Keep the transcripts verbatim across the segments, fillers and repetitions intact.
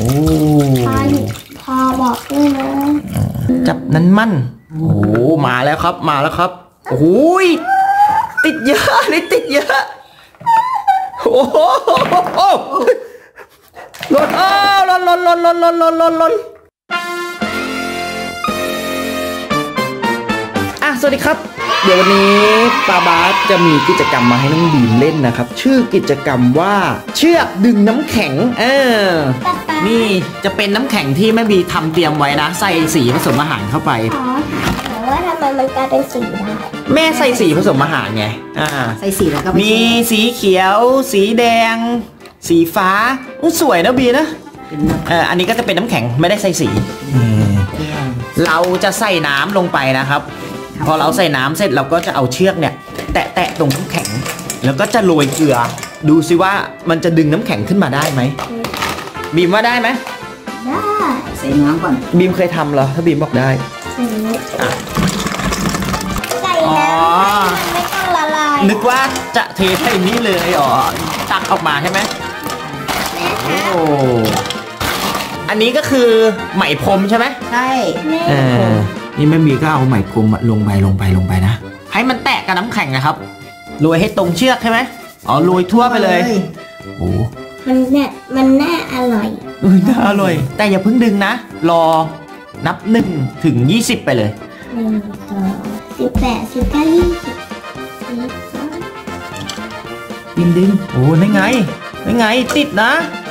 พอพอบอกด้วยนะจับนั้นมั่นโอ้มาแล้วครับมาแล้วครับโอ้ยติดเยอะนี่ติดเยอะโอ้โหหล่นอ้าวหล่นหล่นหล่นหล่นหล่นหล่นหล่นหล่นอ่ะสวัสดีครับเดี๋ยววันนี้ปาบาสจะมีกิจกรรมมาให้น้องบีมเล่นนะครับชื่อกิจกรรมว่าเชือกดึงน้ำแข็งเออนี่จะเป็นน้ำแข็งที่แม่บีทำเตรียมไว้นะใส่สีผสมอาหารเข้าไปแต่ว่าทำไมมันกลายเป็นสีได้แม่ใส่สีผสมอาหารไงอ่าใส่สีแล้วก็มีสีเขียวสีแดงสีฟ้าสวยนะบีนะเอออันนี้ก็จะเป็นน้ำแข็งไม่ได้ใส่สีเราจะใส่น้ำลงไปนะครับพอเราใส่น้ำเสร็จเราก็จะเอาเชือกเนี่ยแตะแตะตรงน้ำแข็งแล้วก็จะโรยเกลือดูสิว่ามันจะดึงน้ำแข็งขึ้นมาได้ไหมบีมว่าได้ไหมได้ใส่น้ำก่อนบีมเคยทำเหรอถ้าบีมบอกได้ใส่น้ำไม่ต้องละลายนึกว่าจะเทใส่นี้เลยอ๋อตักออกมาใช่ไหมโอ้อันนี้ก็คือไหมพรมใช่ไหมใช่เออนี่แม่บีก็เอาไหมพรมลงไปลงไปลงไปนะให้มันแตะกับน้ำแข็งนะครับโรยให้ตรงเชือกใช่ไหมอ๋อโรยทั่วไปเลยโอ้มันเนี่ยมันน่าอร่อยเออน่าอร่อยแต่อย่าเพิ่งดึงนะรอนับหนึ่งถึงยี่สิบไปเลยหนึ่งสองสิบแปดสิบเก้ายี่สิบดึงดึงโอ้ได้ไงได้ไงติดนะ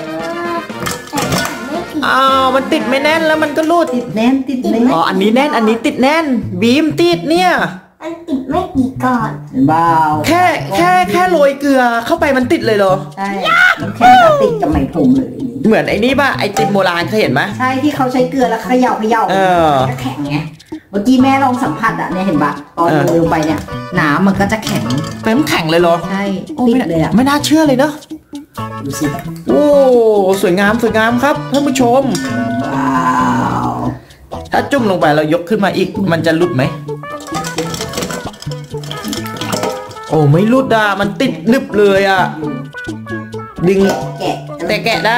อ้าวมันติดไม่แน่นแล้วมันก็รูดติดแน่นติดแน่นอ๋ออันนี้แน่นอันนี้ติดแน่นบีมติดเนี่ยมันติดไม่กี่ก่อนเบาแค่แค่แค่โรยเกลือเข้าไปมันติดเลยเหรอใช่แค่ติดกับไหมพรมเลยเหมือนไอ้นี่ป่ะไอติมโบราณเคยเห็นไหมใช่ที่เขาใช้เกลือแล้วเขย่าเขย่าจะแข็งไงเมื่อกี้แม่ลองสัมผัสอ่ะเนี่ยเห็นปะตอนโรยลงไปเนี่ยน้ำมันก็จะแข็งเป็นแข็งเลยเหรอใช่ติดเลยอ่ะไม่น่าเชื่อเลยเนาะดูสิโอ้สวยงามสวยงามครับท่านผู้ชมว้าวถ้าจุ่มลงไปเรายกขึ้นมาอีกมันจะหลุดไหมโอ้ไม่หลุดอ่ะมันติดนึบเลยอ่ะดึงแกะแต่แกะได้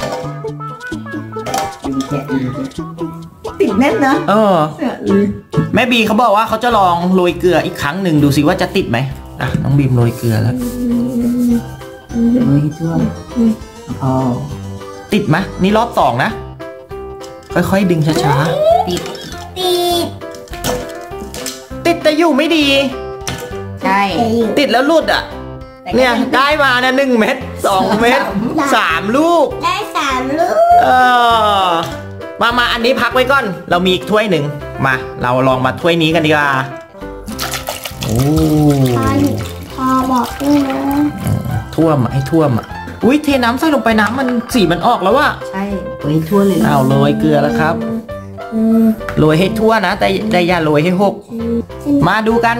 ดึงแกะติดแน่นนะเออแม่บีเขาบอกว่าเขาจะลองโรยเกลืออีกครั้งหนึ่งดูสิว่าจะติดไหมอ่ะน้องบีมโรยเกลือแล้วโรยให้ทั่วพอติดไหมนี่รอบสองนะค่อยๆดึงช้าๆติดติดติดแต่อยู่ไม่ดีใช่ติดแล้วหลุดอ่ะเนี่ยได้มาเนี่ยหนึ่งเม็ดสองเม็ดสามลูกได้สามลูกเออมามาอันนี้พักไว้ก่อนเรามีอีกถ้วยหนึ่งมาเราลองมาถ้วยนี้กันดีกว่าโอ้พอบอกด้วยนะท่วมให้ท่วมอ่ะอุ้ยเทน้ำใส่ลงไปน้ำมันสีมันออกแล้วว่ะใช่โรยทั่วเลยเอาโรยเกลือแล้วครับโรยให้ทั่วนะแต่แต่อย่าโรยให้หกมาดูกัน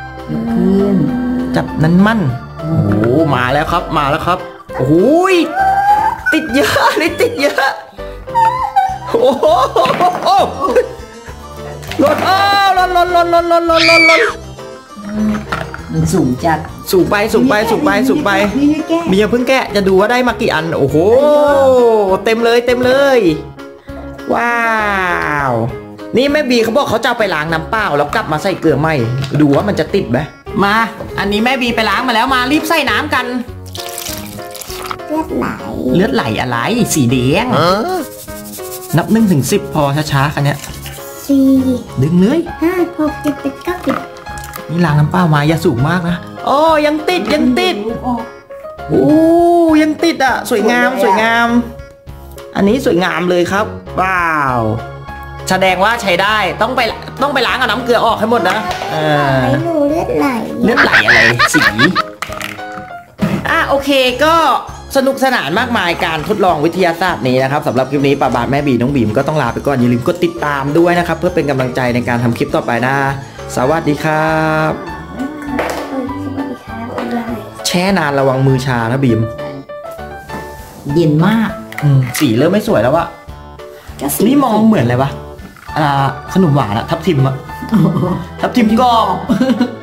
จับนั้นมั่นโอ้มาแล้วครับมาแล้วครับโอ้ยติดเยอะนี่ติดเยอะโอ้โหหล่นอ้าวหล่นหล่นหล่นหล่นหล่นหล่นหล่นหล่นมันสูงจัดสูงไปสูงไปสูงไปสูงไปมีอย่าเพิ่งแกะจะดูว่าได้มากี่อันโอ้โหเต็มเลยเต็มเลยว้าวนี่แม่บีเขาบอกเขาจะเอาไปล้างน้ำเปล่าแล้วกลับมาใส่เกลือใหม่ดูว่ามันจะติดไหมมาอันนี้แม่บีไปล้างมาแล้วมารีบใส่น้ำกันเลือดไหลเลือดไหลอะไรสีแดงนับหนึ่งถึงสิบพอช้าๆคันเนี้ยสี่ดึงเลยห้าหกเจ็ดแปดเก้าสิบนี่ล้างน้ำเปล่ามาอย่าสูงมากนะโอ้ยังติดยังติดโอ้ยังติดอ่ะสวยงามสวยงามอันนี้สวยงามเลยครับว้าวแสดงว่าใช้ได้ต้องไปต้องไปล้างเอาน้ำเกลือออกให้หมดนะเออเลือดไหลเลือดไหลอะไรสีอ่ะโอเคก็สนุกสนานมากมายการทดลองวิทยาศาสตร์นี้นะครับสำหรับคลิปนี้ป้าบาสแม่บีน้องบีมก็ต้องลาไปก่อนอย่าลืมกดติดตามด้วยนะครับเพื่อเป็นกำลังใจในการทำคลิปต่อไปนะสวัสดีครับแช่นานระวังมือชานะบีมเย็นมากสีเริ่มไม่สวยแล้ววะนี่มองเหมือนอะไรวะอ่าขนมหวานอะทับทิมอะทับทิมกรอบ